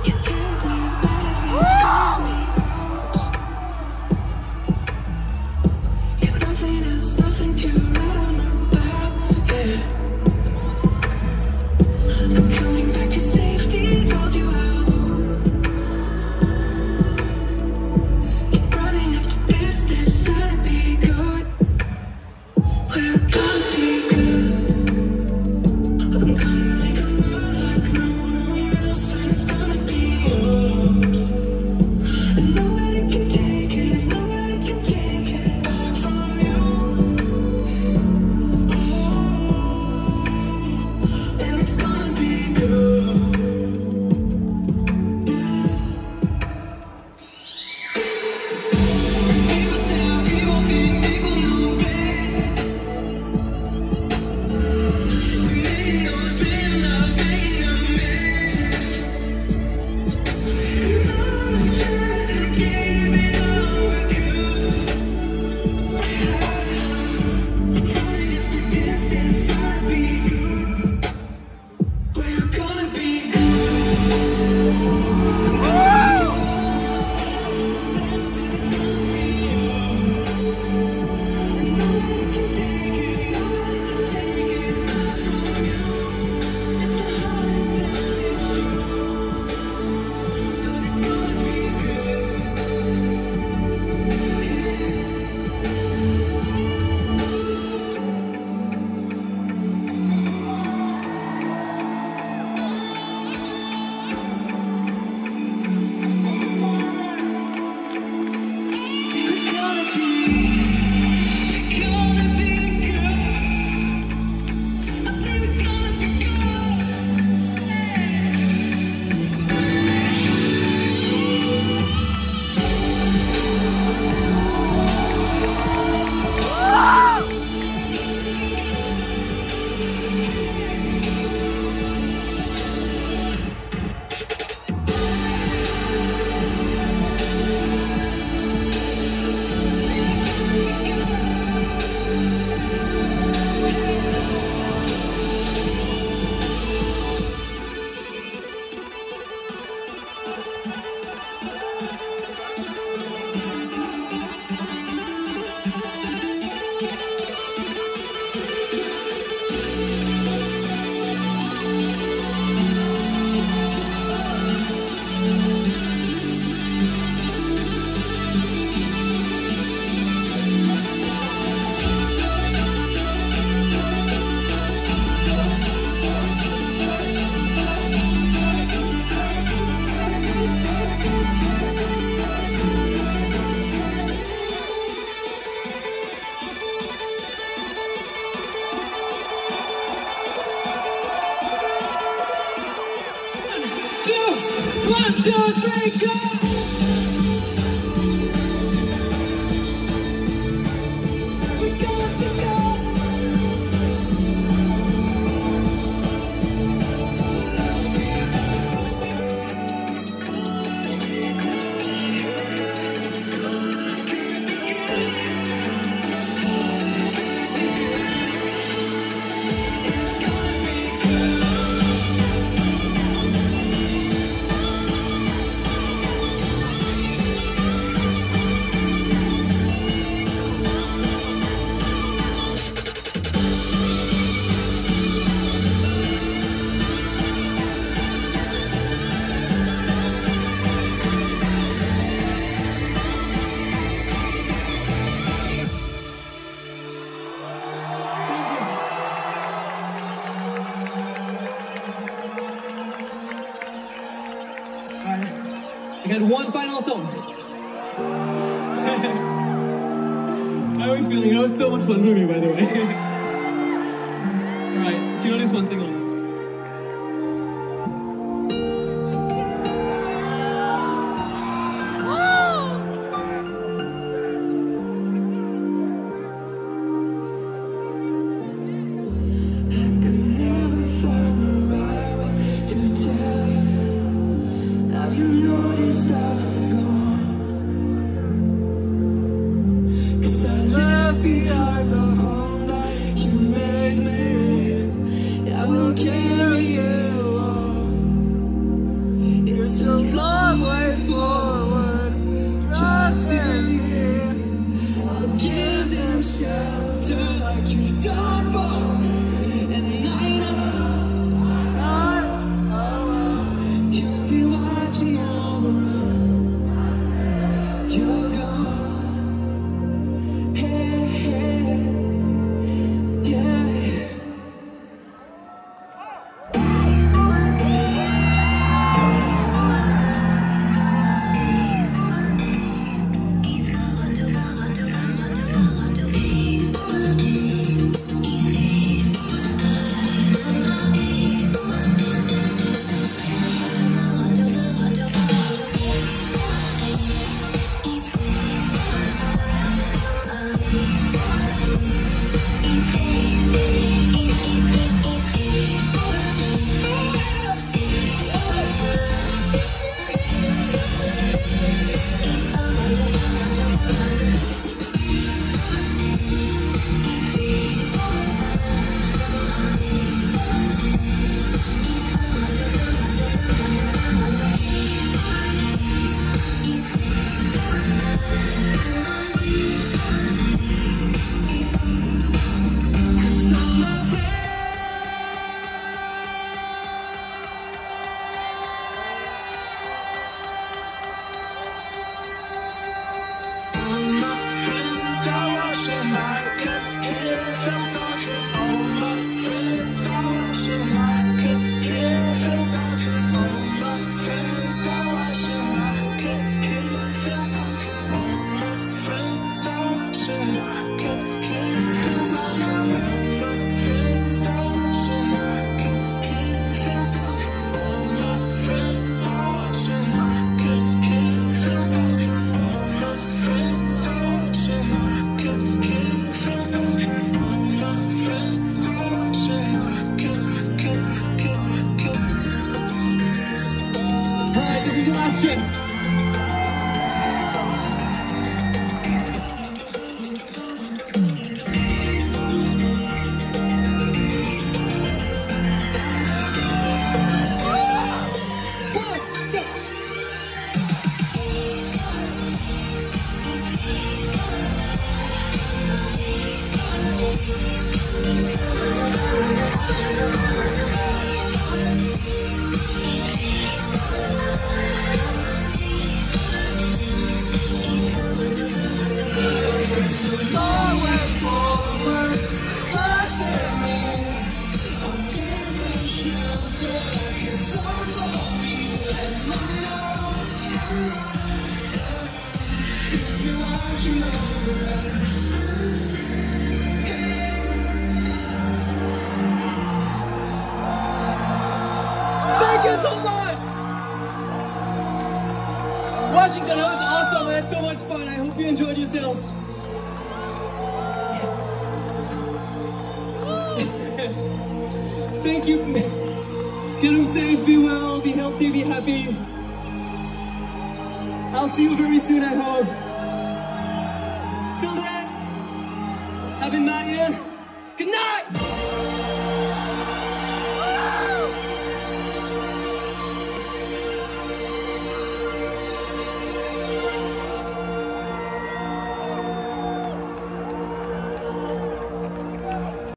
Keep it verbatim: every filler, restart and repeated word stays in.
One, two, three, go! We got to go! I got one final song. How are we feeling? That was so much fun for me, by the way. Alright, if you know this one, sing along. Behind the home that you made me, I will It's a long way forward. Trust in me. I'll give them shelter like you've done for me. And I know you'll be watching over us. You're gone. Hey, hey, yeah. Alright, this is the last trick. Thank you so much! Washington, that was awesome. I had so much fun. I hope you enjoyed yourselves. Thank you. Get them safe, be well, be healthy, be happy. I'll see you very soon, I hope.